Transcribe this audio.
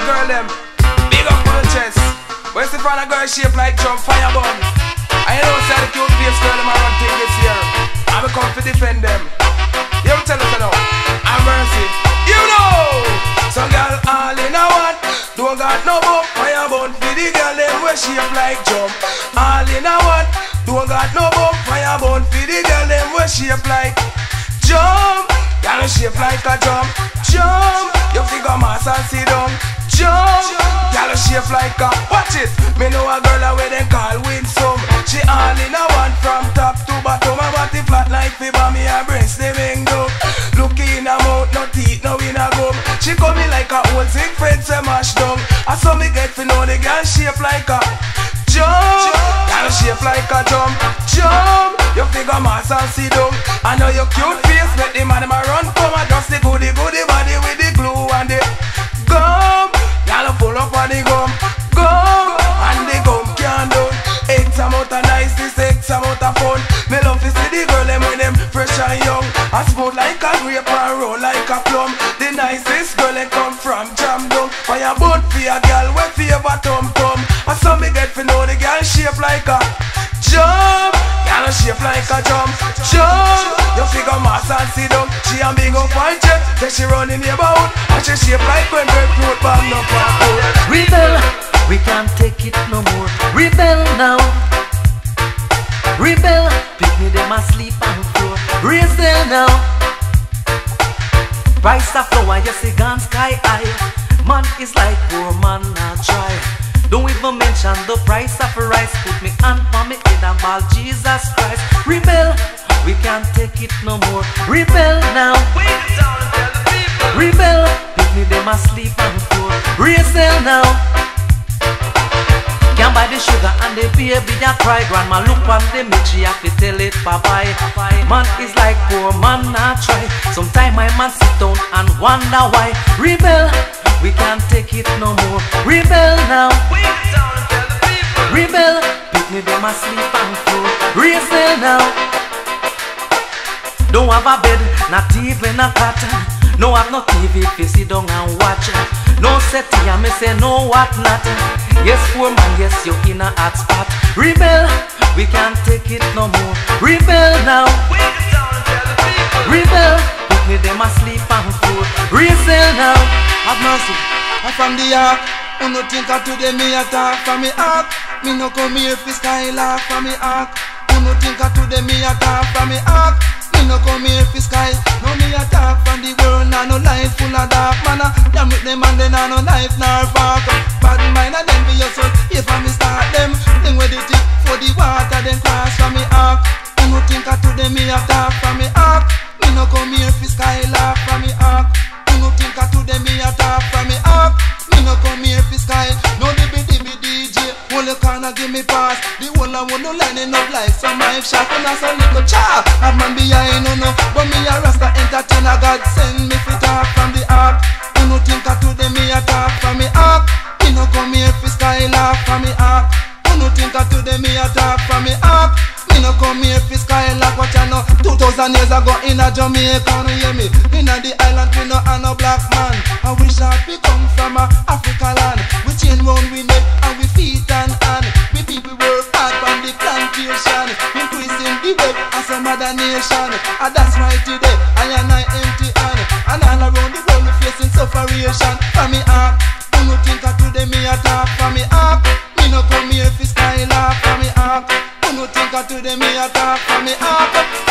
girl them. Big up on the chest. When you see a girl shape like drum, fire bun. I know say the cute face girl them I run thing this year. I'm come to defend them. You tell us now. I'm mercy. You know. So girl all in a one. Don't got no bump. Fire bun for the girl them where shape like drum. All in a one. Don't got no bump. Fire bun for the girl them where shape like jump. Girl shape like a drum. Jump. You figure mass and sit down. Jump. Girl shape like a, watch it. Me know a girl a where they call Winsome. She all in a one from top to bottom. Her body flat like fiber, me her brain slimming down. Look in her mouth, no teeth, no in her gum. She coming like a old sick friend, say mash down. I saw me get to know the girl shape like a jump. Girl shape like a jump. Jump. You figure mass and sit down. I know your cute face, let the man a run come. I just the goody goody body with the glue and the gum. Y'all full up on the gum, gum, and the gum can't do. X amount of niceness, X amount of fun. Me love to see the girl them when them fresh and young. I smooth like a grape and roll like a plum. The nicest girl they come from jam down. Fire boat for a girl where favor tum tum. I saw me get to know the girl shape like a jump. Girl shape like a jump, jump. You figure mass and sit down. She a big up and jet, then she run in the boat. And she shape like when grapefruit bomb up and out. Rebel, we can't take it no more. Rebel now. Rebel, pick me them asleep on the floor. Raise them now. Price of flower, you see gone sky high. Man is like poor man not try. Don't even mention the price of rice. Put me hand on me head and ball Jesus Christ. Rebel, we can't take it no more. Rebel now. Rebel, pick me them asleep on the floor. Raise them now. Can't buy the sugar and the baby a cry. Grandma look on the milk, she have to tell it bye-bye. Man is like poor man not try. Sometime my man sit down and wonder why. Rebel, we can't take it no more. Rebel now. Rebel, pick me them asleep and floor. Raise them now. Don't have a bed, not even a cot. No have no TV if you sit down and watch. No settee and me say no what not. Yes poor man, yes you in a hot spot. Rebel, we can't take it no more. Rebel now. Rebel, put me them asleep and floor. Rebel now. Have mercy, I'm from the ark. Who no think of today me attack from me ark. Me no come here for style off from me ark. Who no think of today me attack from me ark. Me no come here for sky. No me attack from the world. Nah no life full of dark man. Damn with them and then nah no life nor bark. Bad mind and them be yourself. If I me start them, then with the tip for the water then cross from me ark. Who no think of today me attack from me ark. Me no come here for sky laugh from me ark. Who no think of today me attack from me ark. Me no come here for sky. No dibby DJ. Whole the corner give me pass. The whole I want no lining up like some knife shot. And that's a little cha. Have man behind no. But me a rasta entertainer. God send me fit talk from the ark. Who no think of today me attack from me ark. Me no come here for sky laugh from me ark. Who no think of today me attack from me ark. Me no come here for sky like what you know. 2000 years ago in a Jamaica, no hear me. In a the island we no have no black man. I wish that we come from a Africa land. We chain round we neck and we feet and hand. We people work hard on the plantation, increasing the web as some other nation. And that's why today I empty hand. And all around the world we facing sufferation. From me ark, who no think of today me attack from me ark. Me no come here for style off from me ark. Who no think of today me attack from me ark.